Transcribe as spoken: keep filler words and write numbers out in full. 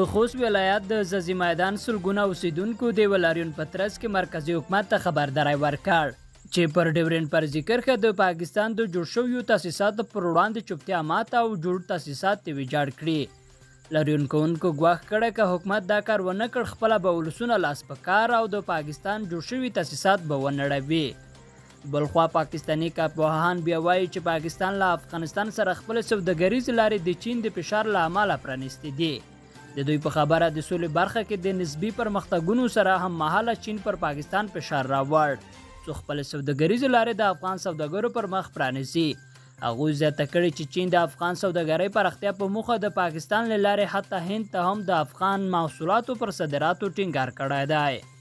د خوست ولایت د ززی میدان سلګونه اوسیدونکو د ولاریون پترس کې مرکزی حکومت ته خبرداری ورکړ چې پر ډیورن پر ذکر کې د پاکستان د جوړ شویو تاسیساتو پر وړاندې چوپتیا ماته او جوړ تاسیسات ته ویجاړ کړي لاریون کوونکو ګواښ کړی که حکومت دا کار ونه کړ خپله به ولسونه لاس په کار او د پاکستان جوړ شوي تاسیسات به ونړوي بلخوا پاکستاني کارپوهان بیا وایي چې پاکستان له افغانستان سره خپل سوداګریز لارې د چین د فشار له امله پرانیستې دي د دوی په خبره د سولې برخه کې د نسبي پرمختګونو سره هم مهاله چین پر پاکستان فشار راوړ څو خپل سوداګریز لارې د افغان سوداګرو پر مخ پرانیسي هغوی زیاته کړې چې چین د افغان سوداګرۍ پراختیا په موخه د پاکستان له لارې حتی هند ته هم د افغان محصولاتو پر صادراتو ټینګار کړی دی